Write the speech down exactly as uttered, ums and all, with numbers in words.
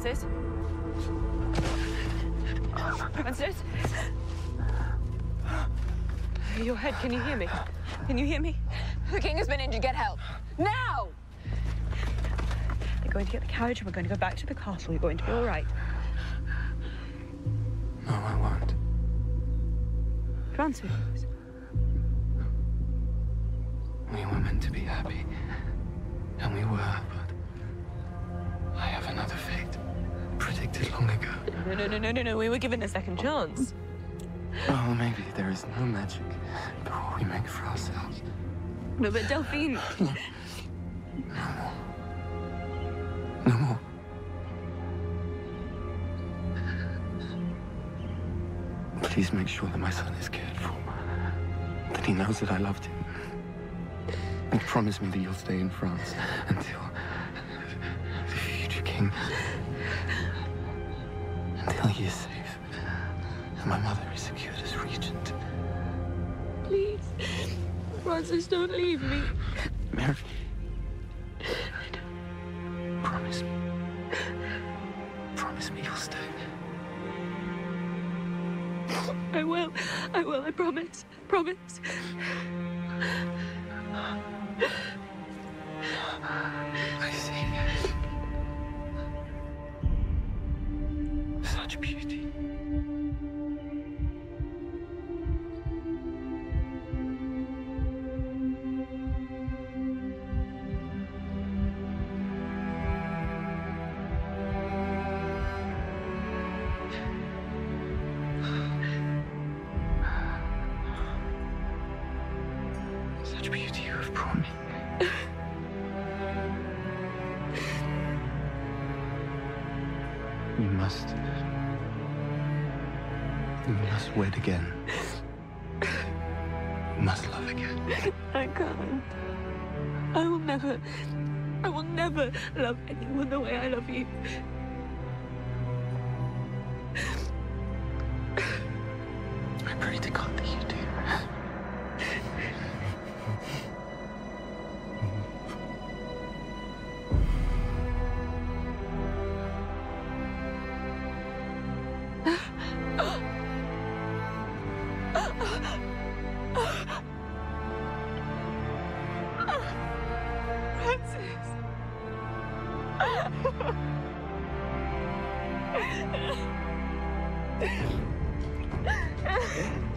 Francis? Francis? Your head, can you hear me? Can you hear me? The king has been injured. Get help. Now! They're going to get the carriage and we're going to go back to the castle. You're going to be all right. No, I won't. Francis? We were meant to be happy. And we were, but I have another fate. Predicted long ago. No, no, no, no, no, no. We were given a second chance. Well, maybe there is no magic before we make for ourselves. No, but Delphine... No more. No more. Please make sure that my son is cared for. That he knows that I loved him. And promise me that you'll stay in France until the future king... until he is safe. And my mother is secured as regent. Please. Francis, don't leave me. Mary. Promise me. Promise me you'll stay. I will. I will. I promise. Promise. I see. Such beauty. Such beauty you have brought me. You must... You must wed again. You must love again. I can't. I will never... I will never love anyone the way I love you. I pray to God that you do. Francis.